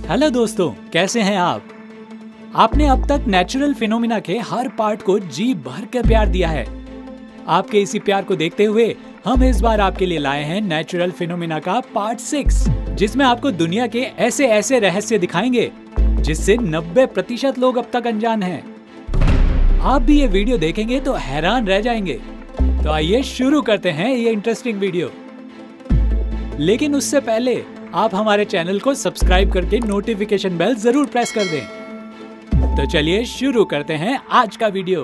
Hello दोस्तों, कैसे हैं आप? आपने अब तक नेचुरल फिनोमिना के हर पार्ट को जी भर कर प्यार दिया है। आपके इसी प्यार को देखते हुए हम इस बार आपके लिए लाए हैं नेचुरल फिनोमिना का पार्ट 6, जिसमें आपको दुनिया के ऐसे ऐसे रहस्य दिखाएंगे जिससे 90% लोग अब तक अनजान हैं। आप भी ये वीडियो देखेंगे तो हैरान रह जाएंगे। तो आइए शुरू करते हैं ये इंटरेस्टिंग वीडियो। लेकिन उससे पहले आप हमारे चैनल को सब्सक्राइब करके नोटिफिकेशन बेल जरूर प्रेस कर दें। तो चलिए शुरू करते हैं आज का वीडियो।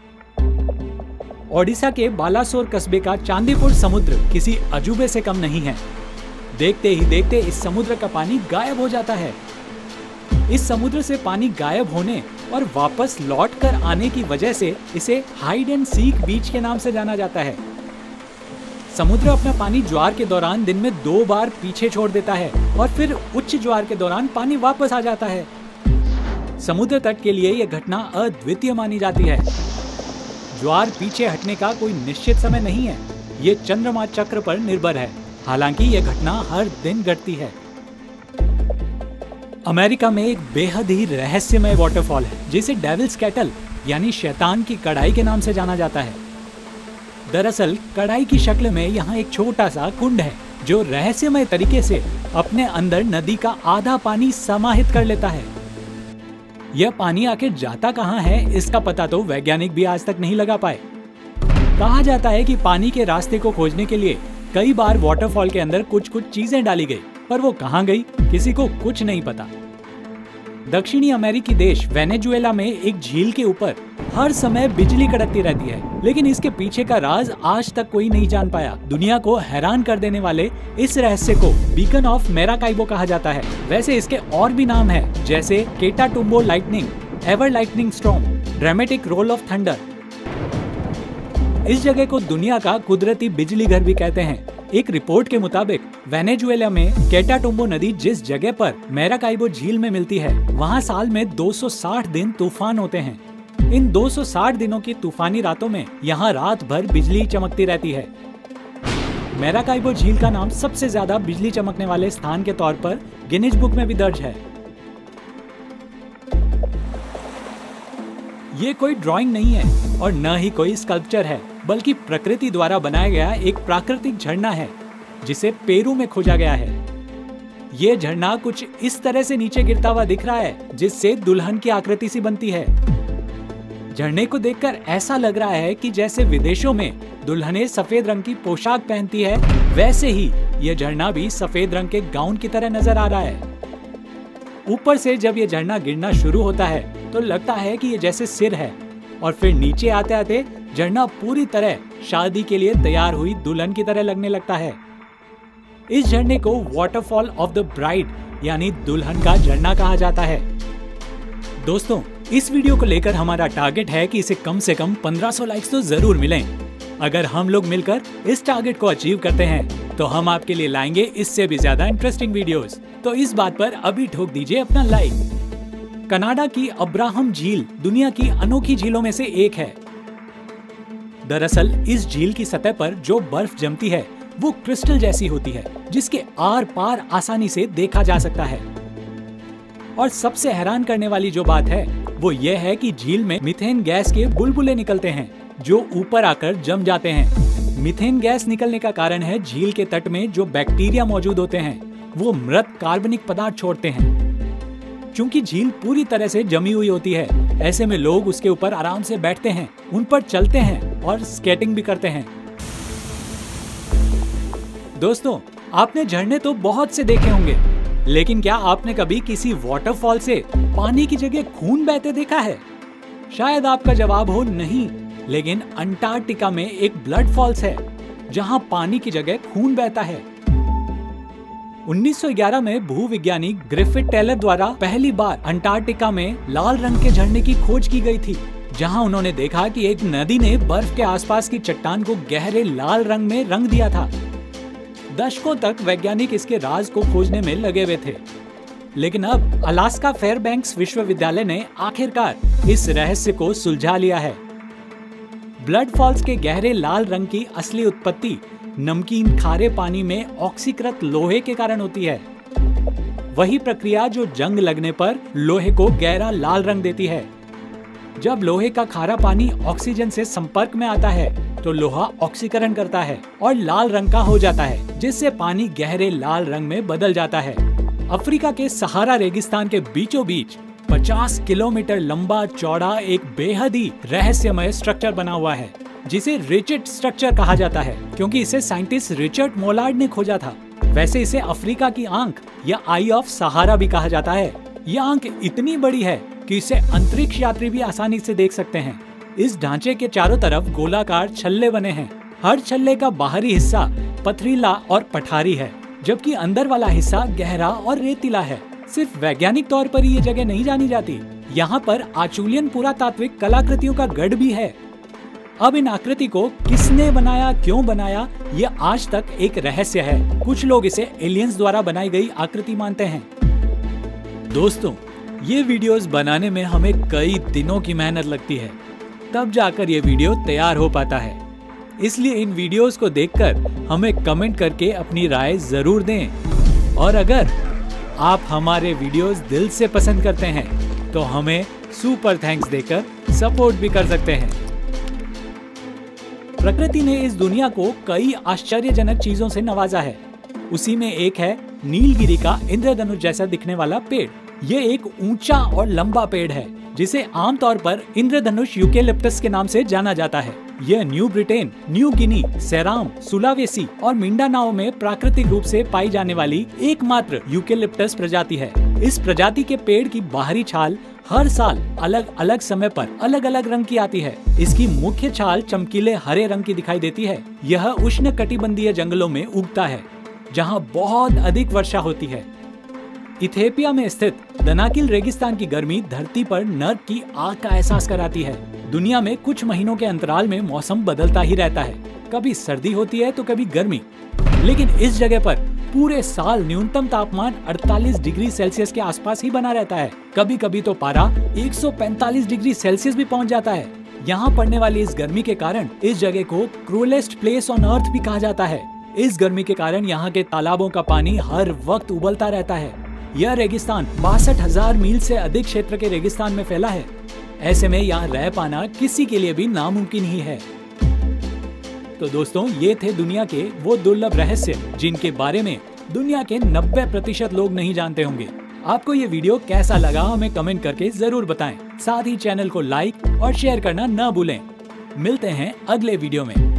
ओडिशा के बालासोर कस्बे का चांदीपुर समुद्र किसी अजूबे से कम नहीं है। देखते ही देखते इस समुद्र का पानी गायब हो जाता है। इस समुद्र से पानी गायब होने और वापस लौट कर आने की वजह से इसे हाइड एंड सीक बीच के नाम से जाना जाता है। समुद्र अपना पानी ज्वार के दौरान दिन में 2 बार पीछे छोड़ देता है और फिर उच्च ज्वार के दौरान पानी वापस आ जाता है। समुद्र तट के लिए यह घटना अद्वितीय मानी जाती है। ज्वार पीछे हटने का कोई निश्चित समय नहीं है, ये चंद्रमा चक्र पर निर्भर है। हालांकि यह घटना हर दिन घटती है। अमेरिका में एक बेहद ही रहस्यमय वाटरफॉल है जिसे डेविल्स कैटल यानी शैतान की कड़ाई के नाम से जाना जाता है। दरअसल कड़ाई की शक्ल में यहाँ एक छोटा सा कुंड है जो रहस्यमय तरीके से अपने अंदर नदी का आधा पानी समाहित कर लेता है। यह पानी आखिर जाता कहाँ है, इसका पता तो वैज्ञानिक भी आज तक नहीं लगा पाए। कहा जाता है कि पानी के रास्ते को खोजने के लिए कई बार वाटरफॉल के अंदर कुछ चीजें डाली गई, पर वो कहाँ गई किसी को कुछ नहीं पता। दक्षिणी अमेरिकी देश वेनेजुएला में एक झील के ऊपर हर समय बिजली कड़कती रहती है, लेकिन इसके पीछे का राज आज तक कोई नहीं जान पाया। दुनिया को हैरान कर देने वाले इस रहस्य को बीकन ऑफ मैराकाइबो कहा जाता है। वैसे इसके और भी नाम है, जैसे Catatumbo lightning, ever lightning storm, dramatic roll of thunder. इस जगह को दुनिया का कुदरती बिजली घर भी कहते हैं। एक रिपोर्ट के मुताबिक वेनेजुएला में केटाटुम्बो नदी जिस जगह पर मैराकाइबो झील में मिलती है, वहाँ साल में 260 दिन तूफान होते हैं। इन 260 दिनों की तूफानी रातों में यहाँ रात भर बिजली चमकती रहती है। मैराकाइबो झील का नाम सबसे ज्यादा बिजली चमकने वाले स्थान के तौर पर गिनीज बुक में भी दर्ज है। ये कोई ड्राइंग नहीं है और न ही कोई स्कल्पचर है, बल्कि प्रकृति द्वारा बनाया गया एक प्राकृतिक झरना है जिसे पेरू में खोजा गया है। ये झरना कुछ इस तरह से नीचे गिरता हुआ दिख रहा है जिससे दुल्हन की आकृति सी बनती है। झरने को देखकर ऐसा लग रहा है कि जैसे विदेशों में दुल्हनें सफेद रंग की पोशाक पहनती है, वैसे ही यह झरना भी सफेद रंग के गाउन की तरह नजर आ रहा है। ऊपर से जब यह झरना गिरना शुरू होता है तो लगता है कि यह जैसे सिर है, और फिर नीचे आते आते झरना पूरी तरह शादी के लिए तैयार हुई दुल्हन की तरह लगने लगता है। इस झरने को वाटरफॉल ऑफ द ब्राइड यानी दुल्हन का झरना कहा जाता है। दोस्तों, इस वीडियो को लेकर हमारा टारगेट है कि इसे कम से कम 1500 लाइक्स तो जरूर मिलें। अगर हम लोग मिलकर इस टारगेट को अचीव करते हैं तो हम आपके लिए लाएंगे इससे भी ज्यादा इंटरेस्टिंग वीडियोस। तो इस बात पर अभी ठोक दीजिए अपना लाइक। कनाडा की अब्राहम झील दुनिया की अनोखी झीलों में से एक है। दरअसल इस झील की सतह पर जो बर्फ जमती है वो क्रिस्टल जैसी होती है, जिसके आर पार आसानी से देखा जा सकता है। और सबसे हैरान करने वाली जो बात है वो ये है कि झील में मीथेन गैस के बुलबुले निकलते हैं जो ऊपर आकर जम जाते हैं। मीथेन गैस निकलने का कारण है झील के तट में जो बैक्टीरिया मौजूद होते हैं वो मृत कार्बनिक पदार्थ छोड़ते हैं। चूंकि झील पूरी तरह से जमी हुई होती है, ऐसे में लोग उसके ऊपर आराम से बैठते हैं, उन पर चलते हैं और स्केटिंग भी करते हैं। दोस्तों, आपने झरने तो बहुत से देखे होंगे, लेकिन क्या आपने कभी किसी वाटरफॉल से पानी की जगह खून बहते देखा है? शायद आपका जवाब हो नहीं, लेकिन अंटार्कटिका में एक ब्लड फॉल्स है जहां पानी की जगह खून बहता है। 1911 में भूविज्ञानी ग्रिफिथ टेलर द्वारा पहली बार अंटार्कटिका में लाल रंग के झरने की खोज की गई थी, जहां उन्होंने देखा कि एक नदी ने बर्फ के आसपास की चट्टान को गहरे लाल रंग में रंग दिया था। दशकों तक वैज्ञानिक इसके राज को खोजने में लगे हुए थे, लेकिन अब अलास्का फेयरबैंक्स विश्वविद्यालय ने आखिरकार इस रहस्य को सुलझा लिया है। ब्लड फॉल्स के गहरे लाल रंग की असली उत्पत्ति नमकीन खारे पानी में ऑक्सीकृत लोहे के कारण होती है। वही प्रक्रिया जो जंग लगने पर लोहे को गहरा लाल रंग देती है। जब लोहे का खारा पानी ऑक्सीजन से संपर्क में आता है तो लोहा ऑक्सीकरण करता है और लाल रंग का हो जाता है, जिससे पानी गहरे लाल रंग में बदल जाता है। अफ्रीका के सहारा रेगिस्तान के बीचों बीच 50 किलोमीटर लंबा चौड़ा एक बेहद ही रहस्यमय स्ट्रक्चर बना हुआ है, जिसे रिचर्ड स्ट्रक्चर कहा जाता है, क्योंकि इसे साइंटिस्ट रिचर्ड मोलार्ड ने खोजा था। वैसे इसे अफ्रीका की आंख या आई ऑफ सहारा भी कहा जाता है। यह आंख इतनी बड़ी है कि इसे अंतरिक्ष यात्री भी आसानी से देख सकते हैं। इस ढांचे के चारों तरफ गोलाकार छल्ले बने हैं। हर छल्ले का बाहरी हिस्सा पथरीला और पठारी है, जबकि अंदर वाला हिस्सा गहरा और रेतीला है। सिर्फ वैज्ञानिक तौर पर ये जगह नहीं जानी जाती, यहाँ पर आचुलियन पुरातात्विक कलाकृतियों का गढ़ भी है। अब इन आकृति को किसने बनाया, क्यों बनाया, ये आज तक एक रहस्य है। कुछ लोग इसे एलियंस द्वारा बनाई गई आकृति मानते हैं। दोस्तों, ये वीडियोस बनाने में हमें कई दिनों की मेहनत लगती है, तब जाकर ये वीडियो तैयार हो पाता है। इसलिए इन वीडियोस को देखकर हमें कमेंट करके अपनी राय जरूर दें। और अगर आप हमारे वीडियोस दिल से पसंद करते हैं तो हमें सुपर थैंक्स देकर सपोर्ट भी कर सकते हैं। प्रकृति ने इस दुनिया को कई आश्चर्यजनक चीजों से नवाजा है। उसी में एक है नीलगिरी का इंद्रधनुष जैसा दिखने वाला पेड़। ये एक ऊंचा और लंबा पेड़ है, जिसे आमतौर पर इंद्रधनुष यूकेलिप्टस के नाम से जाना जाता है। यह New Britain, New Guinea, Seram, Sulawesi और मिंडानाओ में प्राकृतिक रूप से पाई जाने वाली एकमात्र यूकेलिप्टस प्रजाति है। इस प्रजाति के पेड़ की बाहरी छाल हर साल अलग अलग समय पर अलग अलग रंग की आती है। इसकी मुख्य छाल चमकीले हरे रंग की दिखाई देती है। यह उष्णकटिबंधीय जंगलों में उगता है, जहाँ बहुत अधिक वर्षा होती है। इथियोपिया में स्थित दनाकिल रेगिस्तान की गर्मी धरती पर नर्क की आग का एहसास कराती है। दुनिया में कुछ महीनों के अंतराल में मौसम बदलता ही रहता है, कभी सर्दी होती है तो कभी गर्मी। लेकिन इस जगह पर पूरे साल न्यूनतम तापमान 48 डिग्री सेल्सियस के आसपास ही बना रहता है। कभी कभी तो पारा 145 डिग्री सेल्सियस भी पहुंच जाता है। यहाँ पड़ने वाली इस गर्मी के कारण इस जगह को क्रूलेस्ट प्लेस ऑन अर्थ भी कहा जाता है। इस गर्मी के कारण यहाँ के तालाबों का पानी हर वक्त उबलता रहता है। यह रेगिस्तान 62,000 मील से अधिक क्षेत्र के रेगिस्तान में फैला है। ऐसे में यहाँ रह पाना किसी के लिए भी नामुमकिन ही है। तो दोस्तों, ये थे दुनिया के वो दुर्लभ रहस्य जिनके बारे में दुनिया के 90% लोग नहीं जानते होंगे। आपको ये वीडियो कैसा लगा हमें कमेंट करके जरूर बताएं। साथ ही चैनल को लाइक और शेयर करना न भूलें। मिलते हैं अगले वीडियो में।